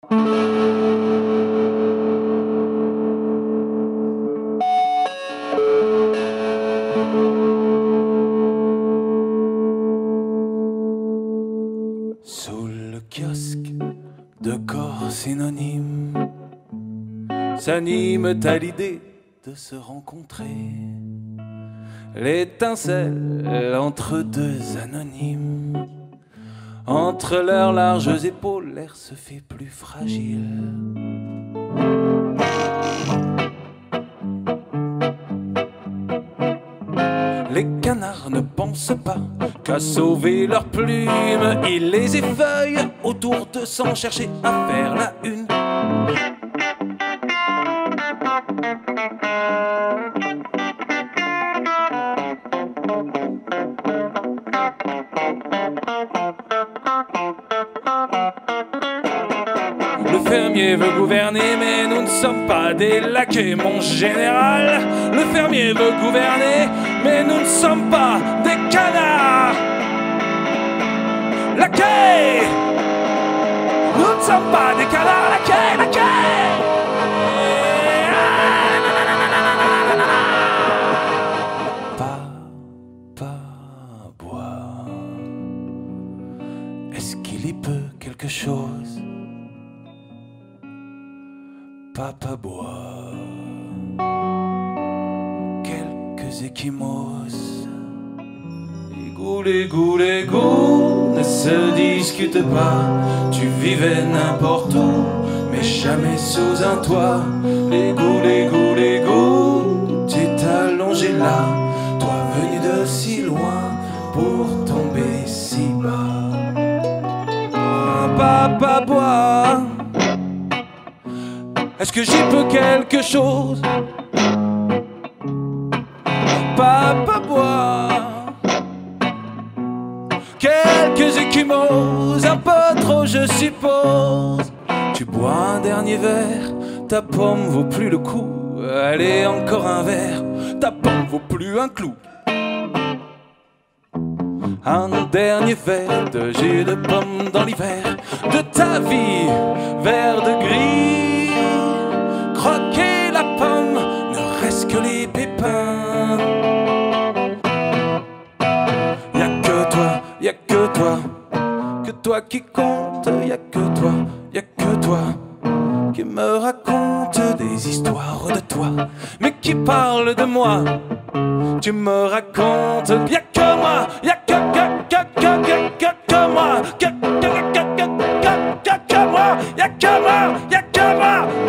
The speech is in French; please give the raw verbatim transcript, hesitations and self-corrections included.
Sous le kiosque de corps synonymes s'anime à l'idée de se rencontrer. L'étincelle entre deux anonymes, entre leurs larges épaules, l'air se fait plus fragile. Les canards ne pensent pas qu'à sauver leurs plumes. Ils les effeuillent autour de sans chercher à faire la une. Le fermier veut gouverner, mais nous ne sommes pas des laquais, mon général. Le fermier veut gouverner, mais nous ne sommes pas des canards. Laquais! Nous ne sommes pas des canards, laquais, laquais! Papa boit. Est-ce qu'il y peut quelque chose? Papa boit quelques échymoses. L'égout, l'égout, l'égout ne se discute pas. Tu vivais n'importe où, mais jamais sous un toit. L'égout, l'égout, l'égout, tu t'es allongé là, toi venu de si loin pour tomber si bas. Papa boit. Est-ce que j'y peux quelque chose? Papa boit quelques échymoses, un peu trop je suppose. Tu bois un dernier verre, ta pomme vaut plus le coup. Allez, encore un verre, ta pomme vaut plus un clou. Un dernier verre de jus de pomme dans l'hiver de ta vie, verre de gris. Croquer la pomme, ne reste que les pépins. Y'a que toi, y'a que toi, que toi qui compte. Y'a que toi, y'a que toi, qui me raconte des histoires de toi, mais qui parle de moi. Tu me racontes, y'a que moi, y'a que, que, que, que, que, que moi, que, que, que, que, que, que, que moi, y'a que moi, y'a que moi.